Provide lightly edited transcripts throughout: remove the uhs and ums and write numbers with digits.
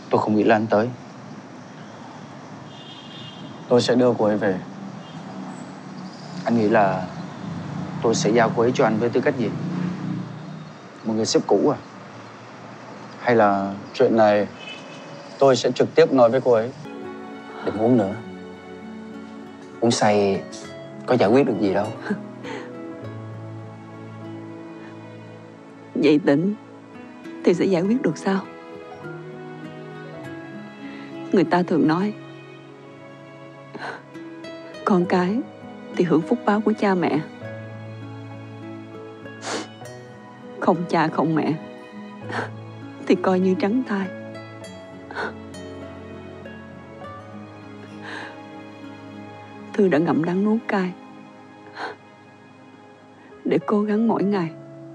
Tôi không nghĩ là anh tới. Tôi sẽ đưa cô ấy về. Anh nghĩ là tôi sẽ giao cô ấy cho anh với tư cách gì? Một người sếp cũ à? Hay là chuyện này tôi sẽ trực tiếp nói với cô ấy? Đừng uống nữa. Uống say có giải quyết được gì đâu. Vậy Tịnh thì sẽ giải quyết được sao? Người ta thường nói con cái thì hưởng phúc báo của cha mẹ. Không cha không mẹ thì coi như trắng tay. Thư đã ngậm đắng nuốt cay để cố gắng mỗi ngày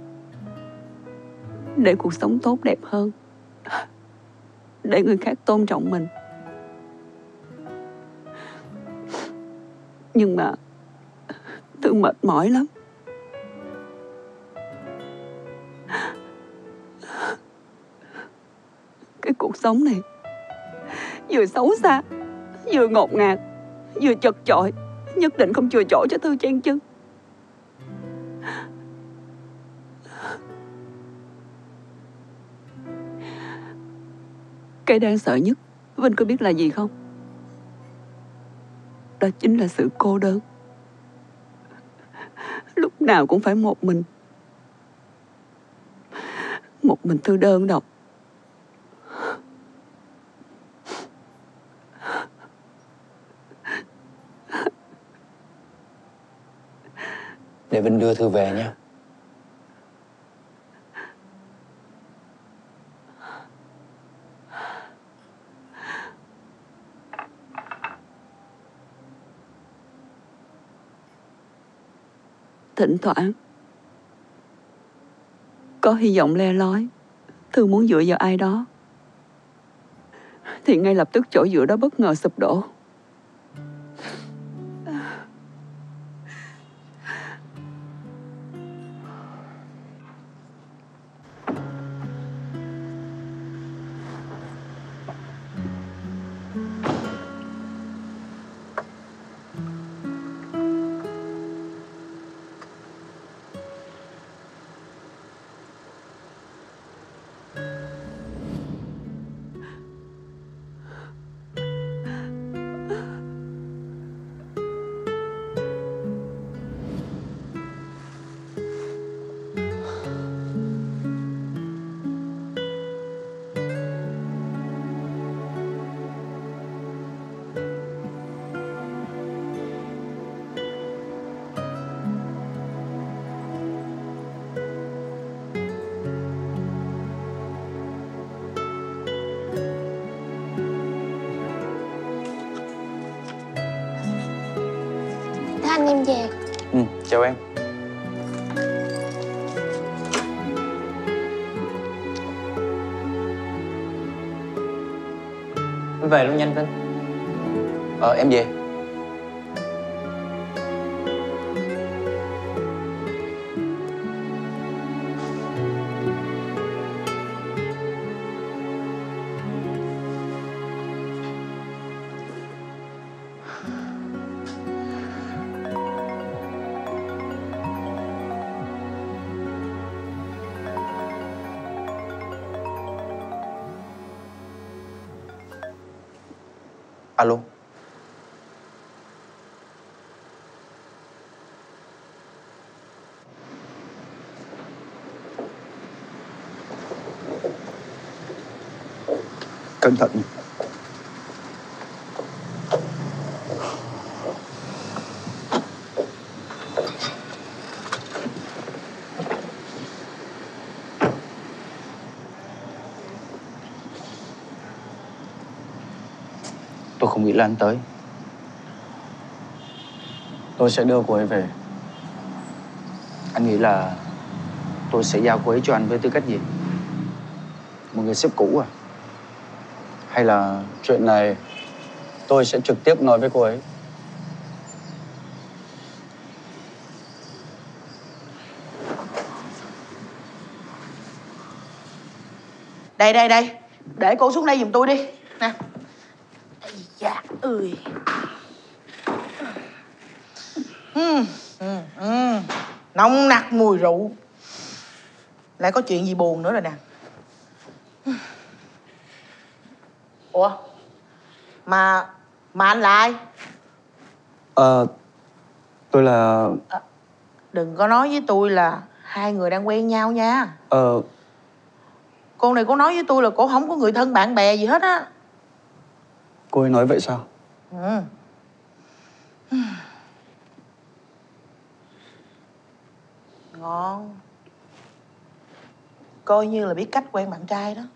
để cuộc sống tốt đẹp hơn, để người khác tôn trọng mình. Nhưng mà Thư mệt mỏi lắm. Cái cuộc sống này vừa xấu xa, vừa ngột ngạt, vừa chật chội, nhất định không chừa chỗ cho Thư chen chân. Cái đáng sợ nhất Vinh có biết là gì không? Đó chính là sự cô đơn. Lúc nào cũng phải một mình Thư đơn độc. Để Vinh đưa Thư về nha. Thỉnh thoảng có hy vọng le lói, Thư muốn dựa vào ai đó, thì ngay lập tức chỗ dựa đó bất ngờ sụp đổ. Thế anh em về. Chào em. Em về luôn nhanh Vinh. Em về. Alo. Cẩn thận. Tôi không nghĩ là anh tới. Tôi sẽ đưa cô ấy về. Anh nghĩ là tôi sẽ giao cô ấy cho anh với tư cách gì? Một người sếp cũ à? Hay là chuyện này tôi sẽ trực tiếp nói với cô ấy? Đây, Để cô xuống đây giùm tôi đi. Nè. Ây da ơi. Nồng nặc mùi rượu. Lại có chuyện gì buồn nữa rồi nè. Ủa? Mà anh là ai? Tôi là... Đừng có nói với tôi là hai người đang quen nhau nha. Cô này cô nói với tôi là cô không có người thân bạn bè gì hết á. Cô ấy nói vậy sao? Ngon. Coi như là biết cách quen bạn trai đó.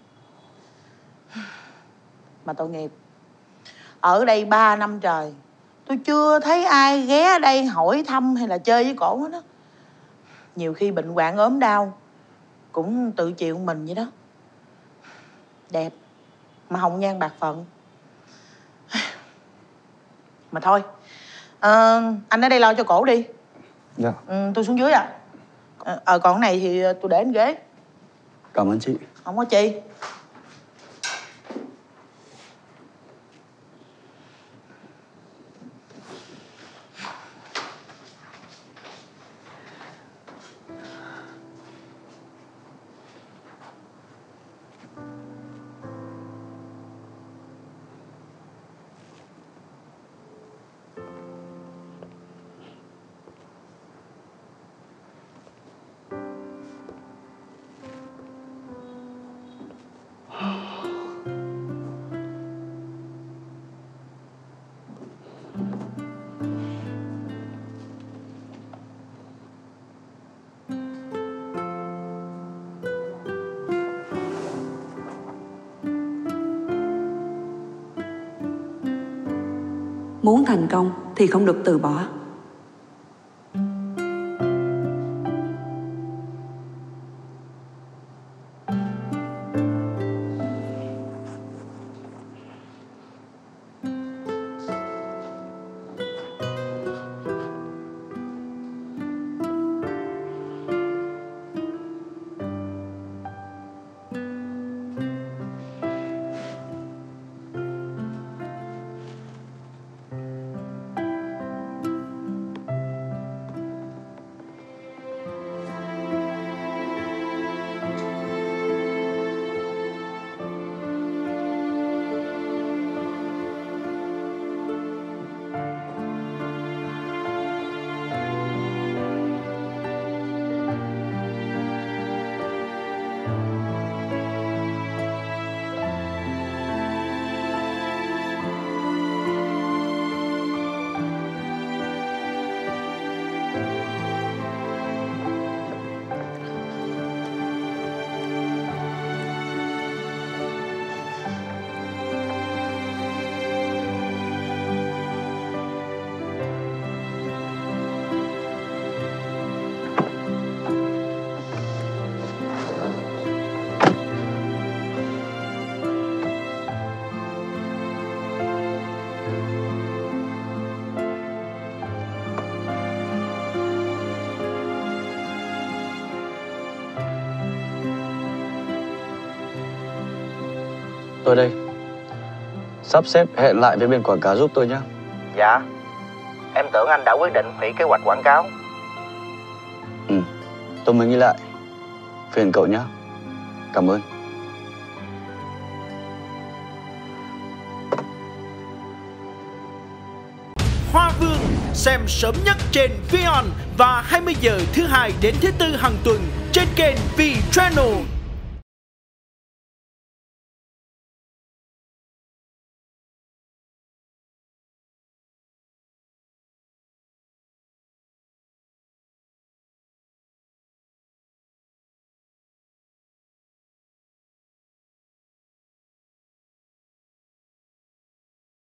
Mà tội nghiệp. Ở đây 3 năm trời, tôi chưa thấy ai ghé đây hỏi thăm hay là chơi với cổ hết đó. Nhiều khi bệnh hoạn ốm đau cũng tự chịu mình vậy đó. Đẹp mà hồng nhan bạc phận. Mà thôi, anh ở đây lo cho cổ đi. Dạ. Tôi xuống dưới à. Còn cái này thì tôi để trên ghế. Cảm ơn chị. Không có chi. Muốn thành công thì không được từ bỏ. Tôi đây. Sắp xếp hẹn lại với bên quảng cáo giúp tôi nhé. Dạ. Em tưởng anh đã quyết định hủy kế hoạch quảng cáo. Tôi mới nghĩ lại. Phiền cậu nhé. Cảm ơn. Hoa Vương xem sớm nhất trên VION và 20 giờ thứ Hai đến thứ Tư hàng tuần trên kênh V Channel.